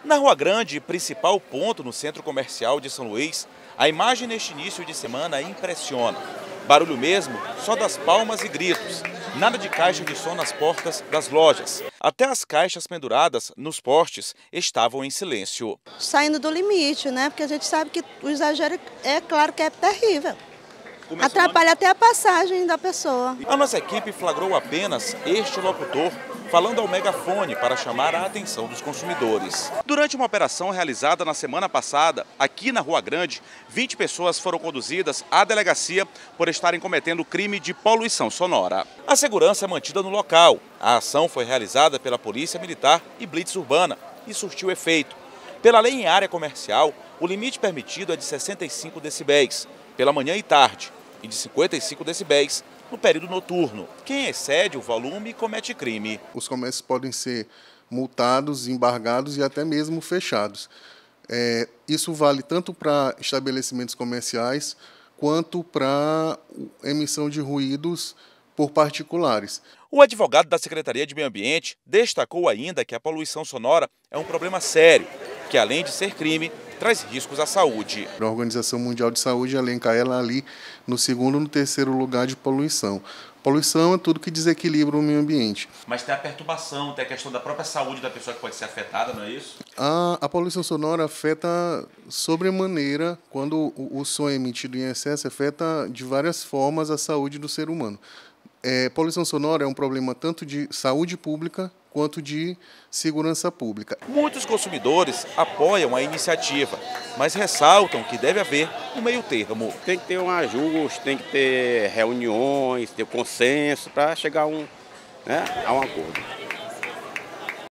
Na Rua Grande, principal ponto no centro comercial de São Luís, a imagem neste início de semana impressiona. Barulho mesmo só das palmas e gritos. Nada de caixa de som nas portas das lojas. Até as caixas penduradas nos postes estavam em silêncio. Saindo do limite, né? Porque a gente sabe que o exagero é claro que é terrível. Atrapalha até a passagem da pessoa. A nossa equipe flagrou apenas este locutor falando ao megafone para chamar a atenção dos consumidores. Durante uma operação realizada na semana passada, aqui na Rua Grande, 20 pessoas foram conduzidas à delegacia por estarem cometendo crime de poluição sonora. A segurança é mantida no local. A ação foi realizada pela Polícia Militar e Blitz Urbana e surtiu efeito. Pela lei em área comercial, o limite permitido é de 65 decibéis pela manhã e tarde e de 55 decibéis no período noturno. Quem excede o volume comete crime. Os comércios podem ser multados, embargados e até mesmo fechados. Isso vale tanto para estabelecimentos comerciais quanto para emissão de ruídos por particulares. O advogado da Secretaria de Meio Ambiente destacou ainda que a poluição sonora é um problema sério, que além de ser crime, traz riscos à saúde. A Organização Mundial de Saúde elenca ela ali no segundo e no terceiro lugar de poluição. Poluição é tudo que desequilibra o meio ambiente. Mas tem a perturbação, tem a questão da própria saúde da pessoa que pode ser afetada, não é isso? A poluição sonora afeta sobremaneira, quando o som é emitido em excesso, afeta de várias formas a saúde do ser humano. Poluição sonora é um problema tanto de saúde pública quanto de segurança pública. Muitos consumidores apoiam a iniciativa, mas ressaltam que deve haver um meio termo. Tem que ter um ajuste, tem que ter reuniões, ter consenso para chegar a um acordo.